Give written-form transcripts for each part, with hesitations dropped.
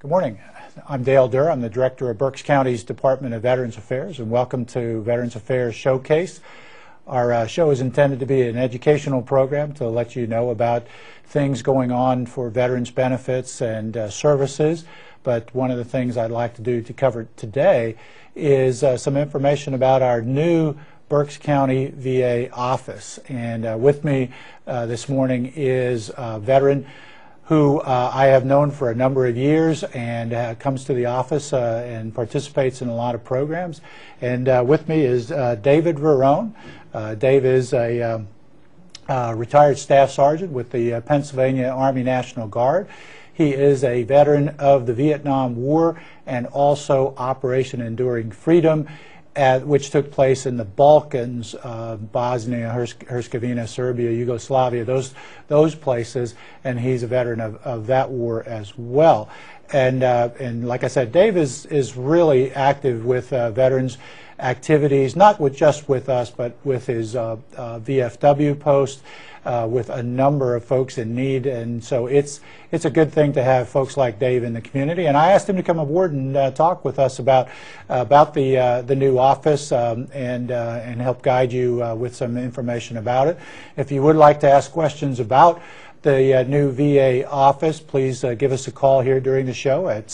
Good morning. I'm Dale Durr. I'm the Director of Berks County's Department of Veterans Affairs, and welcome to Veterans Affairs Showcase. Our show is intended to be an educational program to let you know about things going on for veterans benefits and services. But one of the things I'd like to do to cover today is some information about our new Berks County VA office. And with me this morning is a veteran who I have known for a number of years and comes to the office and participates in a lot of programs. And with me is David Verone. Dave is a retired staff sergeant with the Pennsylvania Army National Guard. He is a veteran of the Vietnam War and also Operation Enduring Freedom, which took place in the Balkans, Bosnia, Herzegovina, Serbia, Yugoslavia, those places, and he's a veteran of that war as well. And like I said, Dave is really active with veterans activities, not just with us, but with his VFW post, with a number of folks in need. And so it's a good thing to have folks like Dave in the community. And I asked him to come aboard and talk with us about the new office and help guide you with some information about it. If you would like to ask questions about the new VA office, please give us a call here during the show at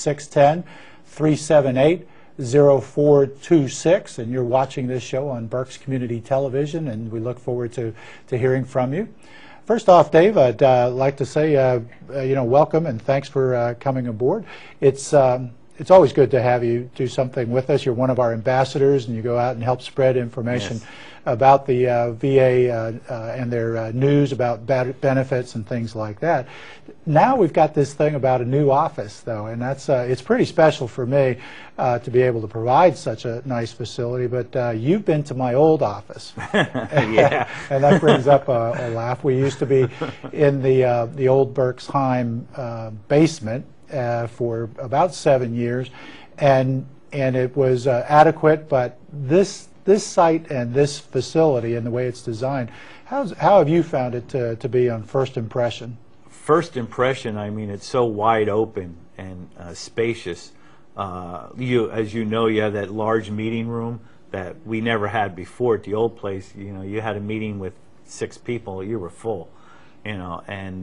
610-378-0426. And you're watching this show on Berks Community Television, and we look forward to hearing from you. First off, Dave, I'd like to say, welcome and thanks for coming aboard. It's always good to have you do something with us. You're one of our ambassadors, and you go out and help spread information about the VA and their news about benefits and things like that. Now we've got this thing about a new office, though, and that's it's pretty special for me to be able to provide such a nice facility. But you've been to my old office, yeah, and that brings up a laugh. We used to be in the old Berksheim basement for about 7 years, and it was adequate. But this site and this facility and the way it's designed, how have you found it to be on first impression? First impression, I mean, it's so wide open and spacious. As you know, you have that large meeting room that we never had before at the old place. You know, you had a meeting with 6 people, you were full. You know, and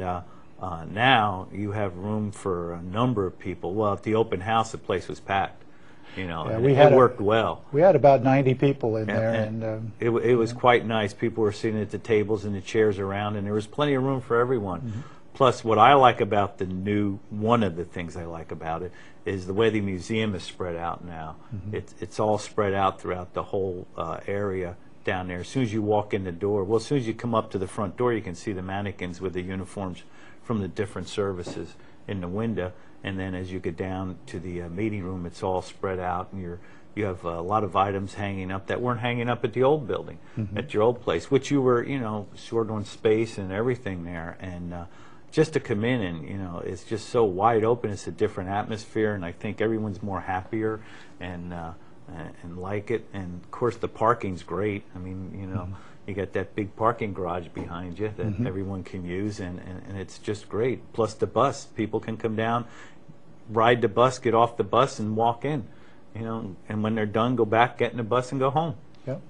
now you have room for a number of people. Well, at the open house, the place was packed. You know, yeah, it worked well. We had about 90 people in there, and it was quite nice. People were sitting at the tables and the chairs around, and there was plenty of room for everyone. Mm-hmm. Plus, what I like about one of the things I like about it is the way the museum is spread out now. Mm-hmm. It's all spread out throughout the whole area down there. As soon as you walk in the door, well, as soon as you come up to the front door, you can see the mannequins with the uniforms from the different services in the window. And then as you get down to the meeting room, it's all spread out, and you have a lot of items hanging up that weren't hanging up at the old building, mm-hmm. at your old place, which you were, short on space and everything there. And just to come in and, it's just so wide open. It's a different atmosphere, and I think everyone's more happier and like it. And of course, the parking's great. I mean, mm-hmm. You got that big parking garage behind you that mm-hmm. everyone can use, and it's just great. Plus the bus, people can come down, ride the bus, get off the bus, and walk in. And when they're done, go back, get in the bus, and go home. Yep.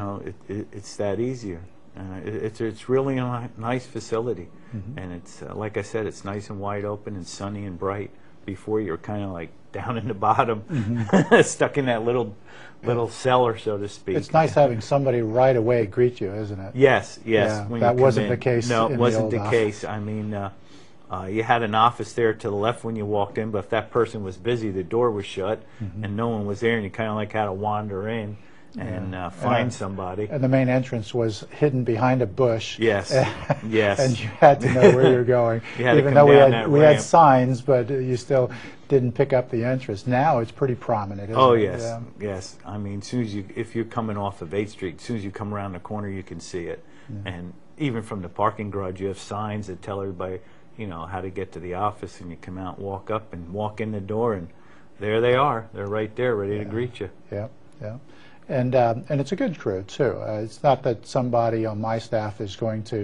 It's that easier. It's really a nice facility, mm-hmm. and it's like I said, it's nice and wide open and sunny and bright. Before you're kind of like down in the bottom, mm-hmm. stuck in that little cellar, so to speak. It's nice having somebody right away greet you, isn't it? Yes. Yeah, that wasn't the case. No, it wasn't the office. case. I mean, you had an office there to the left when you walked in, but if that person was busy, the door was shut, mm-hmm. and no one was there, and you kind of like had to wander in and find somebody. And the main entrance was hidden behind a bush. Yes, yes. And you had to know where you're going. Even though we had signs, but you still didn't pick up the entrance. Now it's pretty prominent, isn't it? Oh, yes, yes. I mean, if you're coming off of 8th Street, as soon as you come around the corner, you can see it. Yeah. And even from the parking garage, you have signs that tell everybody, how to get to the office, and you come out, walk up, and walk in the door, and there they are. They're right there, ready to greet you. Yeah, yeah. And it's a good crew too. It's not that somebody on my staff is going to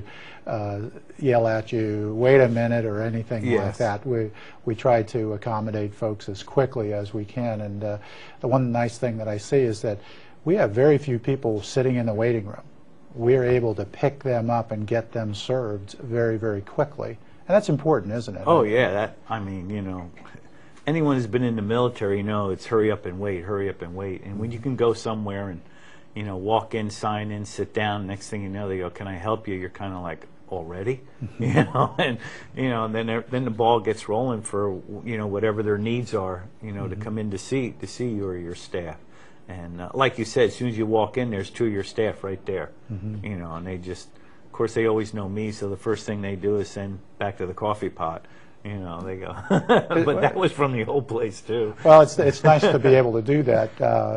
yell at you, "Wait a minute," or anything like that. We try to accommodate folks as quickly as we can. And the one nice thing that I see is that we have very few people sitting in the waiting room. We're able to pick them up and get them served very, very quickly. And that's important, isn't it? Oh yeah, I mean, you know, anyone who's been in the military, you know, it's hurry up and wait, hurry up and wait. And when you can go somewhere and, you know, walk in, sign in, sit down, next thing you know, they go, "Can I help you?" You're kind of like, "Already?" You know, and, you know, then the ball gets rolling for, you know, whatever their needs are, you know, to come in to see you or your staff. And like you said, as soon as you walk in, there's two of your staff right there, you know, and they just, of course, they always know me, so the first thing they do is send back to the coffee pot. You know, they go, but that was from the old place too. Well, it's nice to be able to do that,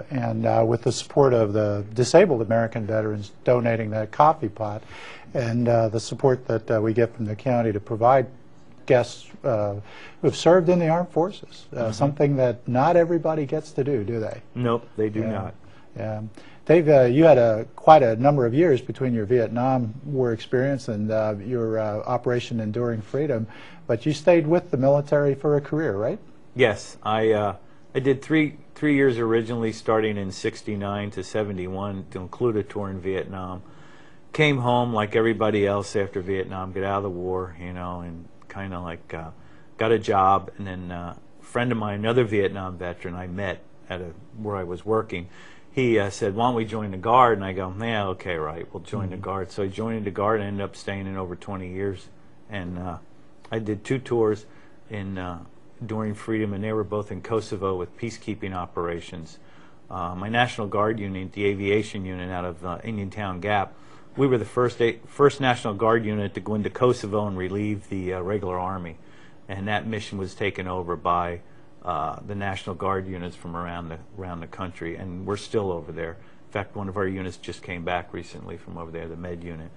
and with the support of the disabled American veterans donating that coffee pot, and the support that we get from the county to provide guests who have served in the armed forces, something that not everybody gets to do they? Nope, they do not. Yeah. Dave, you had quite a number of years between your Vietnam War experience and your Operation Enduring Freedom, but you stayed with the military for a career, right? Yes, I did three years originally, starting in '69 to '71, to include a tour in Vietnam. Came home like everybody else after Vietnam, get out of the war, you know, and kind of like got a job, and then a friend of mine, another Vietnam veteran I met at where I was working, he said, "Why don't we join the Guard?" And I go, "Yeah, okay, right, we'll join the Guard." So I joined the Guard and ended up staying in over 20 years. And I did 2 tours in Enduring Freedom, and they were both in Kosovo with peacekeeping operations. My National Guard unit, the aviation unit out of Indiantown Gap, we were the first National Guard unit to go into Kosovo and relieve the regular army. And that mission was taken over by the National Guard units from around the country, and we're still over there. In fact, one of our units just came back recently from over there, the Med unit.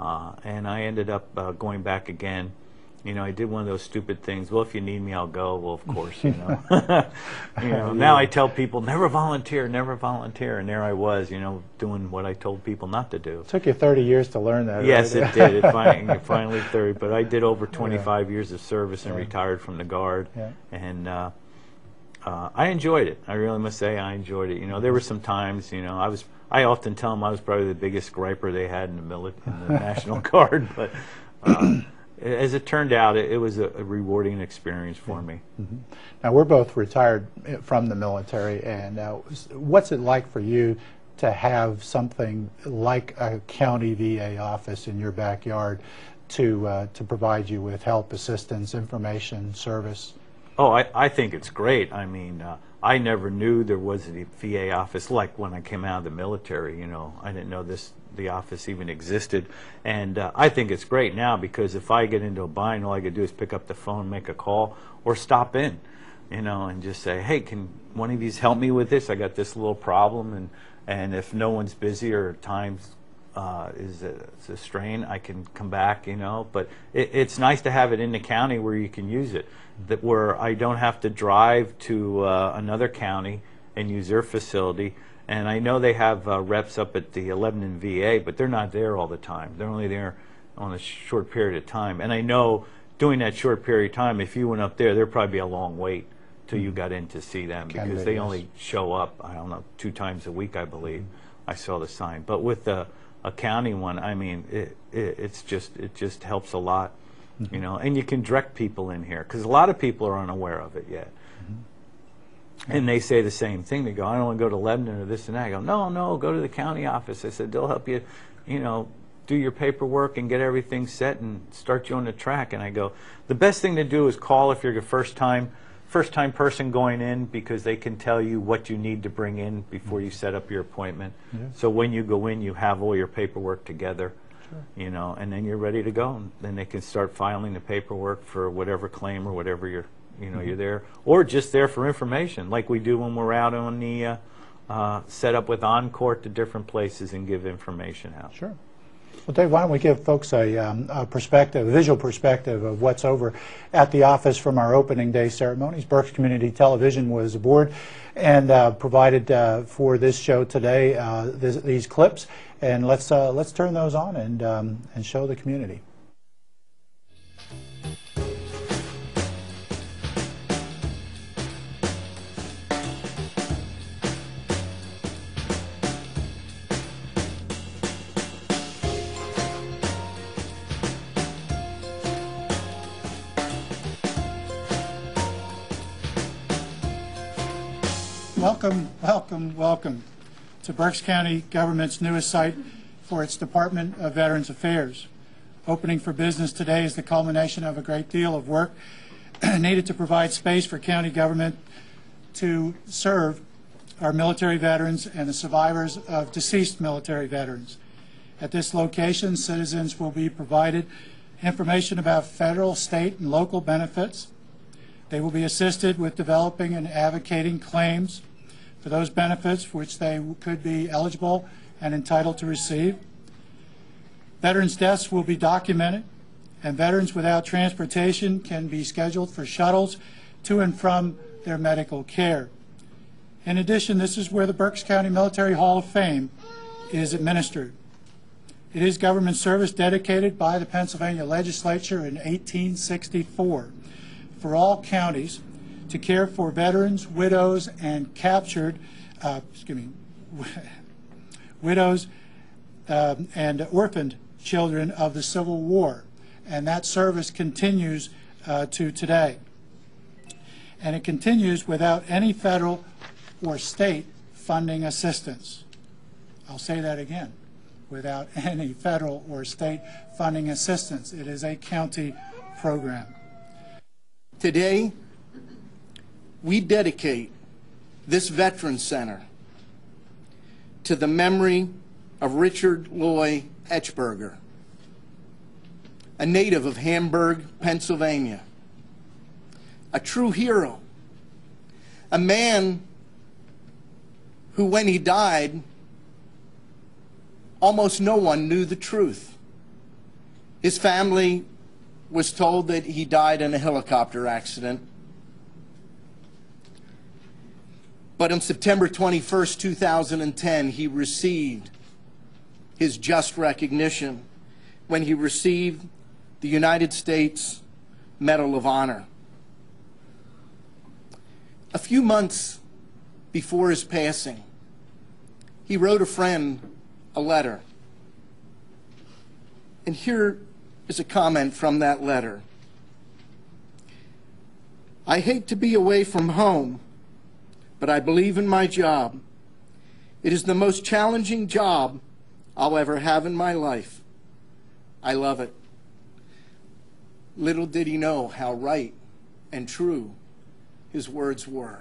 And I ended up going back again. You know, I did one of those stupid things. Well, if you need me, I'll go. Well, of course, you know. You know, now I tell people, never volunteer, never volunteer. And there I was, you know, doing what I told people not to do. It took you 30 years to learn that. Yes, right? it did. It finally 30. But I did over 25 years of service and retired from the Guard. Yeah. And I enjoyed it. I really must say I enjoyed it. You know, there were some times, you know, I often tell them I was probably the biggest griper they had in the National Guard. But as it turned out, it was a rewarding experience for me. Now, we're both retired from the military, and what's it like for you to have something like a county VA office in your backyard to provide you with help, assistance, information, service? Oh, I think it's great. I mean, I never knew there was a VA office like when I came out of the military. You know, I didn't know the office even existed. And I think it's great now, because if I get into a bind, all I could do is pick up the phone, make a call, or stop in, you know, and just say, "Hey, can one of you help me with this? I got this little problem." And if no one's busy or time's is a strain, I can come back, you know. But it's nice to have it in the county where you can use it, that where I don't have to drive to another county and use their facility. And I know they have reps up at the Lebanon VA, but they're not there all the time. They're only there on a short period of time. And I know during that short period of time, if you went up there, there'd probably be a long wait till you got in to see them, because they only show up, I don't know, 2 times a week, I believe. I saw the sign. But with a county one, I mean, it just helps a lot, you know. And you can direct people in here, because a lot of people are unaware of it yet. And they say the same thing. They go, "I don't want to go to Lebanon or this and that." I go, no, go to the county office. I said, they'll help you, you know, do your paperwork and get everything set and start you on the track. And I go, the best thing to do is call if you're a first-time person going in, because they can tell you what you need to bring in before you set up your appointment. So when you go in, you have all your paperwork together, you know, and then you're ready to go. And then they can start filing the paperwork for whatever claim or whatever you're there, or just there for information, like we do when we're out on the set up with on-court to different places and give information out. Sure. Well, Dave, why don't we give folks a perspective, a visual perspective of what's over at the office from our opening day ceremonies. Berks Community Television was aboard and provided for this show today these clips, and let's turn those on and show the community. Welcome, welcome, welcome to Berks County government's newest site for its Department of Veterans Affairs. Opening for business today is the culmination of a great deal of work needed to provide space for county government to serve our military veterans and the survivors of deceased military veterans. At this location, citizens will be provided information about federal, state, and local benefits. They will be assisted with developing and advocating claims for those benefits for which they could be eligible and entitled to receive. Veterans' deaths will be documented, and veterans without transportation can be scheduled for shuttles to and from their medical care. In addition, this is where the Berks County Military Hall of Fame is administered. It is government service dedicated by the Pennsylvania legislature in 1864 for all counties to care for veterans, widows, and captured, widows and orphaned children of the Civil War. And that service continues to today. And it continues without any federal or state funding assistance. I'll say that again. Without any federal or state funding assistance. It is a county program. Today, we dedicate this Veterans Center to the memory of Richard Loy Etchberger, a native of Hamburg, Pennsylvania, a true hero, a man who, when he died, almost no one knew the truth. His family was told that he died in a helicopter accident. But on September 21st, 2010, he received his just recognition when he received the United States Medal of Honor. A few months before his passing, he wrote a friend a letter. And here is a comment from that letter. I hate to be away from home, but I believe in my job. It is the most challenging job I'll ever have in my life. I love it. Little did he know how right and true his words were.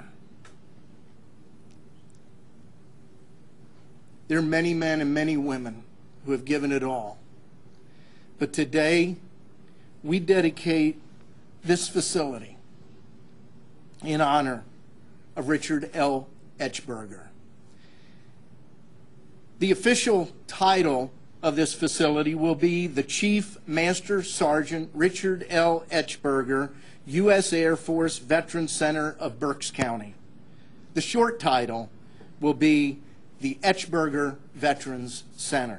There are many men and many women who have given it all. But today, we dedicate this facility in honor of Richard L. Etchberger. The official title of this facility will be the Chief Master Sergeant Richard L. Etchberger, U.S. Air Force Veterans Center of Berks County. The short title will be the Etchberger Veterans Center.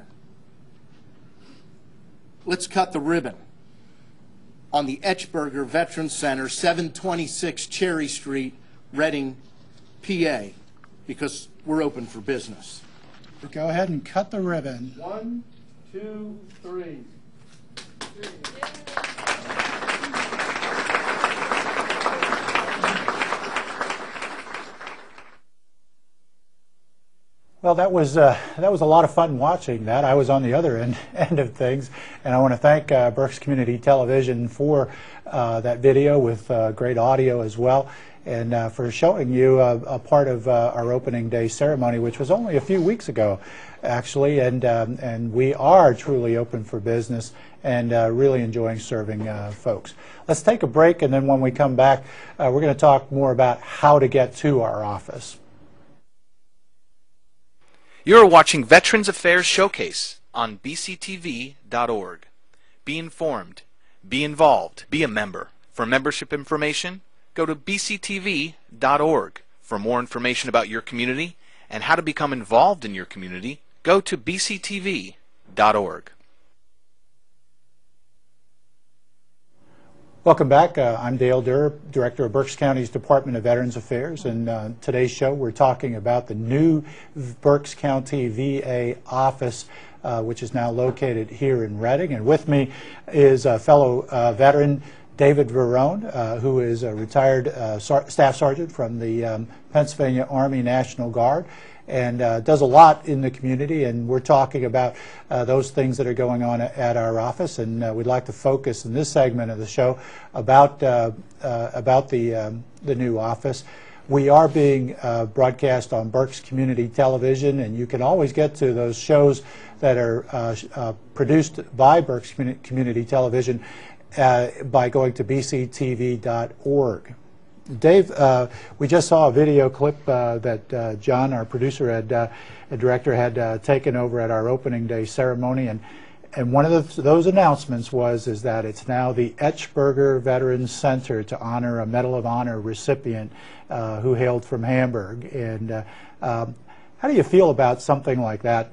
Let's cut the ribbon on the Etchberger Veterans Center, 726 Cherry Street, Reading, PA, because we're open for business. Go ahead and cut the ribbon. 1, 2, 3. Well, that was a lot of fun watching that. I was on the other end of things, and I want to thank Berks Community Television for that video with great audio as well, and for showing you a part of our opening day ceremony, which was only a few weeks ago, actually, and we are truly open for business and really enjoying serving folks. Let's take a break, and then when we come back, we're going to talk more about how to get to our office. You're watching Veterans Affairs Showcase on bctv.org. Be informed, be involved, be a member. For membership information, go to bctv.org. For more information about your community and how to become involved in your community, go to bctv.org. Welcome back. I'm Dale Durr, Director of Berks County's Department of Veterans Affairs, and today's show we're talking about the new Berks County VA office, which is now located here in Reading. And with me is a fellow veteran, David Verone, who is a retired Staff Sergeant from the Pennsylvania Army National Guard, and does a lot in the community, and we're talking about those things that are going on at our office, and we'd like to focus in this segment of the show about the new office. We are being broadcast on Berks Community Television, and you can always get to those shows that are produced by Berks Community Television by going to bctv.org. Dave, we just saw a video clip that John, our producer and director, had taken over at our opening day ceremony, and one of those announcements is that it's now the Etchberger Veterans Center to honor a Medal of Honor recipient who hailed from Hamburg. And how do you feel about something like that?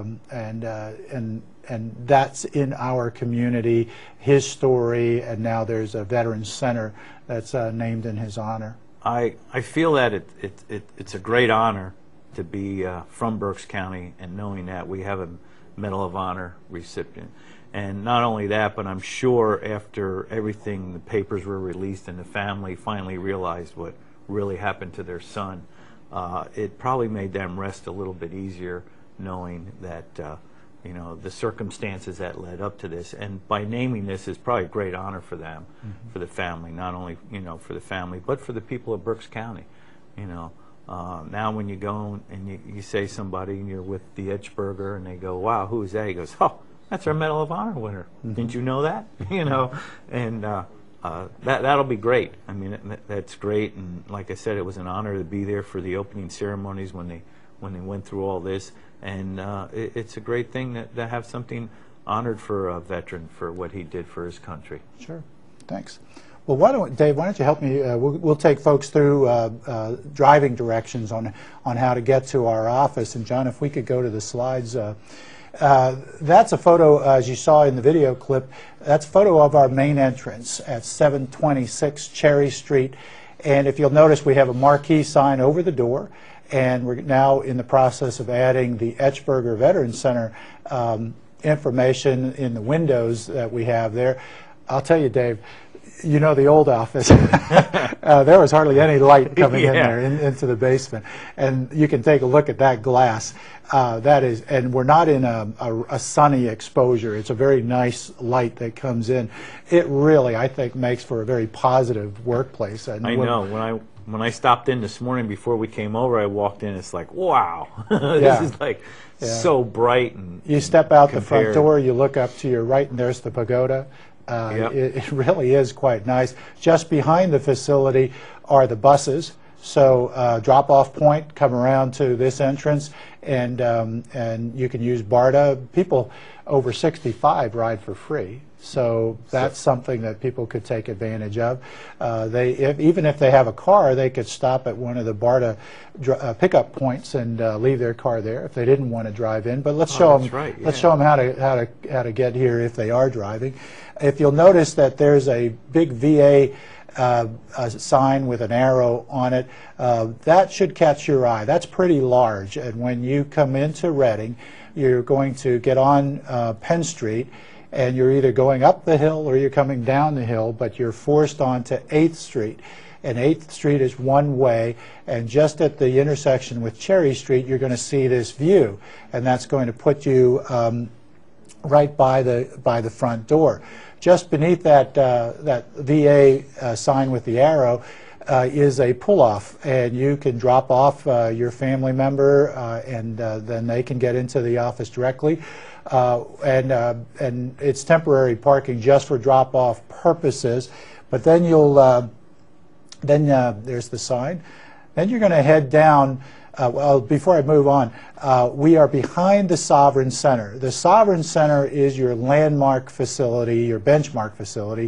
And that's in our community, his story, and now there's a Veterans Center that's named in his honor. I feel that it's a great honor to be from Berks County, and knowing that we have a Medal of Honor recipient. And not only that, but I'm sure after everything, the papers were released and the family finally realized what really happened to their son, it probably made them rest a little bit easier knowing that you know, the circumstances that led up to this, and by naming this is probably a great honor for them, for the family, not only, you know, for the family, but for the people of Berks County. You know, now when you go and you say somebody and you're with the Etchberger and they go, wow, who is that? He goes, oh, that's our Medal of Honor winner. Didn't you know that? You know, and that'll be great. I mean, that's great, and like I said, it was an honor to be there for the opening ceremonies when they went through all this. And it's a great thing to have something honored for a veteran for what he did for his country. Sure. Thanks. Well, Dave, why don't you help me? We'll take folks through driving directions on how to get to our office. And John, if we could go to the slides. That's a photo, as you saw in the video clip, that's a photo of our main entrance at 726 Cherry Street. And if you'll notice, we have a marquee sign over the door. And we're now in the process of adding the Etchberger Veterans Center information in the windows that we have there. I'll tell you, Dave, you know the old office. There was hardly any light coming in there into the basement. And you can take a look at that glass. And we're not in a sunny exposure. It's a very nice light that comes in. It really, I think, makes for a very positive workplace. And I know. When I stopped in this morning before we came over, I walked in, it's like, wow, this is like so bright. And you step out the front door, you look up to your right, and there's the pagoda. It really is quite nice. Just behind the facility are the buses. So drop-off point, come around to this entrance, and you can use BARDA. People over 65 ride for free. So that's something that people could take advantage of. Even if they have a car, they could stop at one of the BARDA pickup points and leave their car there if they didn't want to drive in. But let's show them. Right, Let's show them how to get here if they are driving. If you'll notice that there's a big VA a sign with an arrow on it, that should catch your eye. That's pretty large. And when you come into Reading, you're going to get on Penn Street, and you're either going up the hill or you're coming down the hill, but you're forced onto 8th Street. And 8th Street is one way, and just at the intersection with Cherry Street, you're going to see this view, and that's going to put you right by the front door. Just beneath that VA sign with the arrow is a pull-off, and you can drop off your family member, and then they can get into the office directly. And it's temporary parking just for drop-off purposes. But then you'll there's the sign. Then you're going to head down Well, before I move on, we are behind the Sovereign Center. The Sovereign Center is your landmark facility, your benchmark facility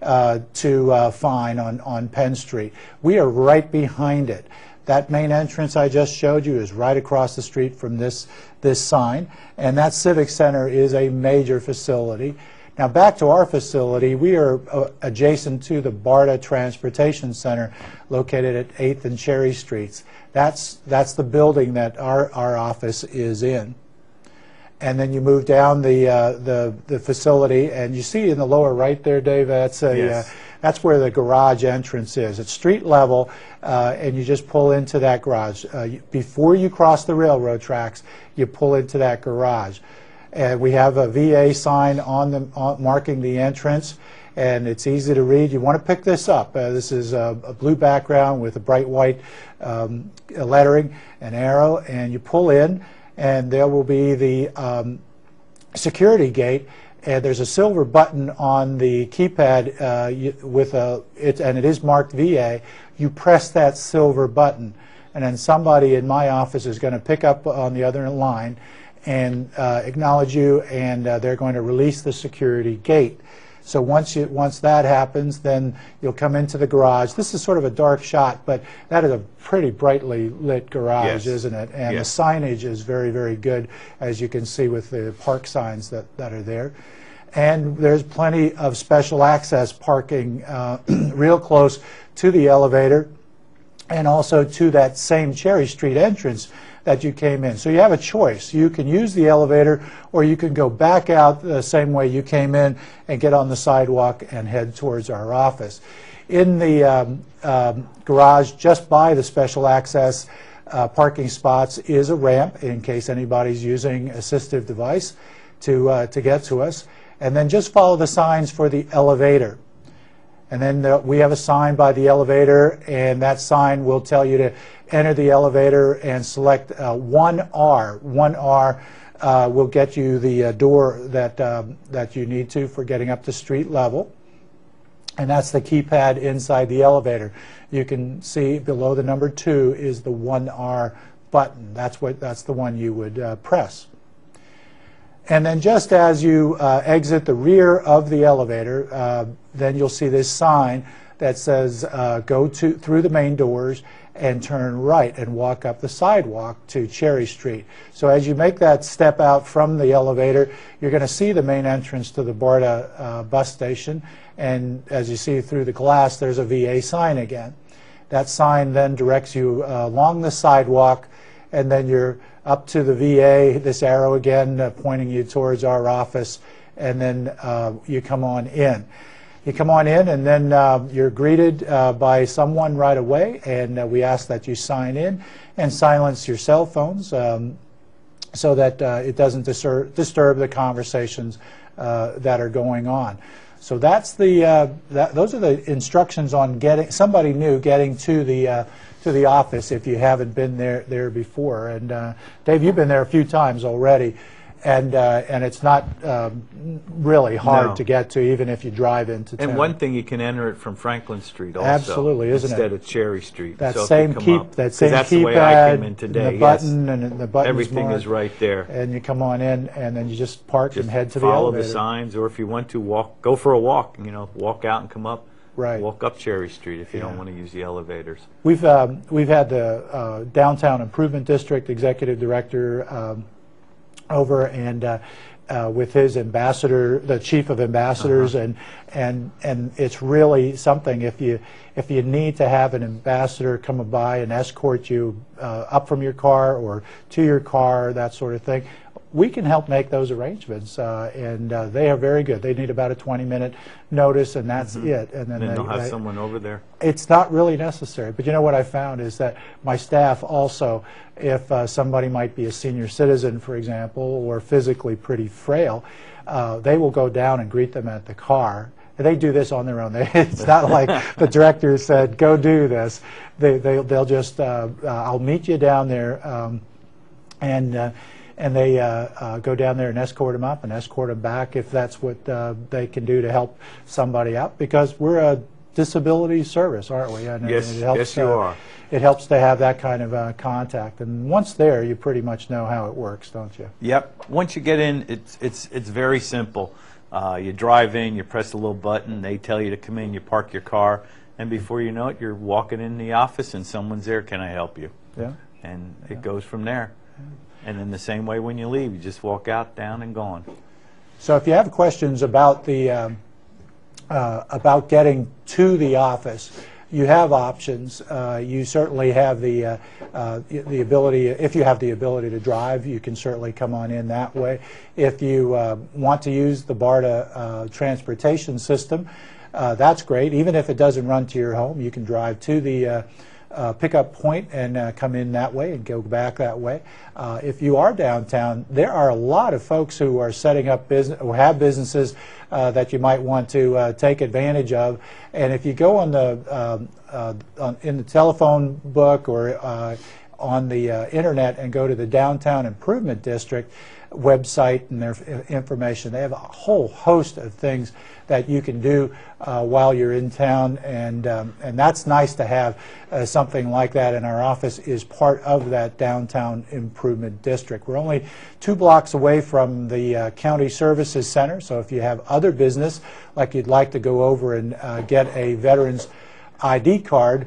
to find on Penn Street. We are right behind it. That main entrance I just showed you is right across the street from this sign, and that Civic Center is a major facility. Now back to our facility, we are adjacent to the BARDA Transportation Center located at 8th and Cherry Streets. That's the building that our office is in. And then you move down the facility, and you see in the lower right there, Dave, that's that's where the garage entrance is. It's street level, and you just pull into that garage. Before you cross the railroad tracks, you pull into that garage. And we have a VA sign marking the entrance, and it's easy to read. You want to pick this up. This is a blue background with a bright white lettering, an arrow, and you pull in, and there will be the security gate. And there's a silver button on the keypad and it is marked VA. You press that silver button, and then somebody in my office is going to pick up on the other line and acknowledge you, and they're going to release the security gate. So once that happens, then you'll come into the garage. This is sort of a dark shot, but that is a pretty brightly lit garage, isn't it? And the signage is very, very good, as you can see with the park signs that are there. And there's plenty of special access parking real close to the elevator and also to that same Cherry Street entrance that you came in. So you have a choice. You can use the elevator, or you can go back out the same way you came in and get on the sidewalk and head towards our office. In the garage, just by the special access parking spots, is a ramp in case anybody's using assistive device to get to us. And then just follow the signs for the elevator. And then we have a sign by the elevator, and that sign will tell you to enter the elevator and select 1R. 1R will get you the door that you need to for getting up to street level. And that's the keypad inside the elevator. You can see below the number 2 is the 1R button. That's the one you would press. And then just as you exit the rear of the elevator, then you'll see this sign that says go through the main doors and turn right and walk up the sidewalk to Cherry Street. So as you make that step out from the elevator, you're going to see the main entrance to the BARDA bus station. And as you see through the glass, there's a VA sign again. That sign then directs you along the sidewalk, and then you're up to the VA, this arrow again pointing you towards our office, and then you come on in. You come on in, and then you're greeted by someone right away, and we ask that you sign in and silence your cell phones so that it doesn't disturb the conversations that are going on. So that's those are the instructions on getting somebody new getting to the office if you haven't been there before. And Dave, you've been there a few times already, and it's not really hard to get to, even if you drive into town. And one thing, you can enter it from Franklin Street also. Absolutely, isn't it? Instead of Cherry Street. That so same keypad, that's the way I came in today. The button and the button's everything marked, is right there. and you come on in, and then you just park and head to the follow elevator. the signs, or if you want to go for a walk. Walk out and come up. Right. Walk up Cherry Street if you don't want to use the elevators. We've had the Downtown Improvement District Executive Director over, and with his ambassador, the chief of ambassadors, and it's really something. If you need to have an ambassador come by and escort you up from your car or to your car, that sort of thing, we can help make those arrangements, and they are very good. They need about a 20-minute notice, and that's it. And then they'll have someone over there. It's not really necessary. But you know what I found is that my staff also, if somebody might be a senior citizen, for example, or physically pretty frail, they will go down and greet them at the car. They do this on their own. It's not like the director said, go do this. They'll just, I'll meet you down there, and they go down there and escort them up and escort them back if that's what they can do to help somebody out, because we're a disability service, aren't we? And Yes, it helps, yes, you are. It helps to have that kind of contact, and once there, you pretty much know how it works, don't you? Yep. Once you get in, it's very simple. You drive in, you press a little button, they tell you to come in, you park your car, and before you know it, you're walking in the office and someone's there, can I help you? Yeah. And it goes from there. And in the same way when you leave, you just walk out, down, and gone. So if you have questions about the about getting to the office, you have options. You certainly have the ability, if you have the ability to drive, you can certainly come on in that way. If you want to use the BARDA transportation system, that's great. Even if it doesn't run to your home, you can drive to the pickup point and come in that way and go back that way. If you are downtown, there are a lot of folks who are setting up business or have businesses that you might want to take advantage of. And if you go on the in the telephone book or on the internet and go to the Downtown Improvement District website and their information, they have a whole host of things that you can do while you're in town, and that's nice to have. Something like that in our office is part of that Downtown Improvement District. We're only 2 blocks away from the County Services Center, so if you have other business, like you'd like to go over and get a Veterans ID card,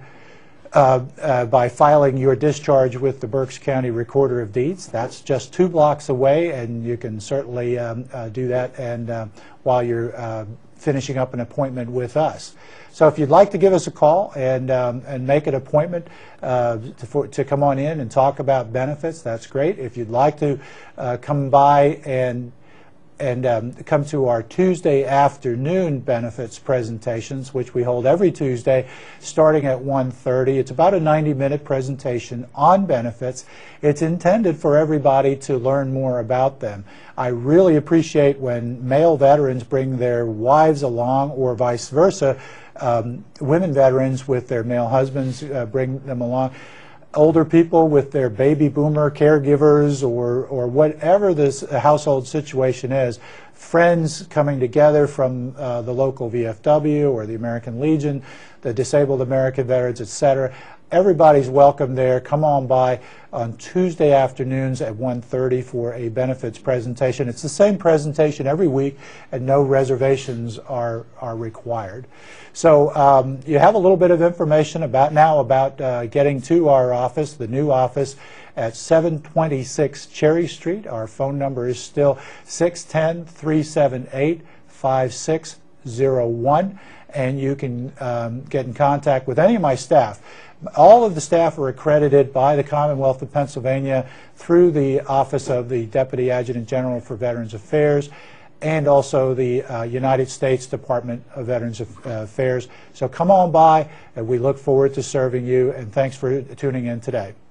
by filing your discharge with the Berks County Recorder of Deeds. That's just 2 blocks away, and you can certainly do that and while you're finishing up an appointment with us. So if you'd like to give us a call and make an appointment to come on in and talk about benefits, that's great. If you'd like to come by and come to our Tuesday afternoon benefits presentations, which we hold every Tuesday starting at 1:30. It's about a 90-minute presentation on benefits. It's intended for everybody to learn more about them. I really appreciate when male veterans bring their wives along, or vice versa, women veterans with their male husbands bring them along. Older people with their baby boomer caregivers, or whatever this household situation is, friends coming together from the local VFW or the American Legion, the Disabled American Veterans, etc. Everybody's welcome there. Come on by on Tuesday afternoons at 1:30 for a benefits presentation. It's the same presentation every week, and no reservations are required. So you have a little bit of information about getting to our office, the new office at 726 Cherry Street. Our phone number is still 610-378-5601, and you can get in contact with any of my staff. All of the staff are accredited by the Commonwealth of Pennsylvania through the Office of the Deputy Adjutant General for Veterans Affairs, and also the United States Department of Veterans Affairs. So come on by, and we look forward to serving you, and thanks for tuning in today.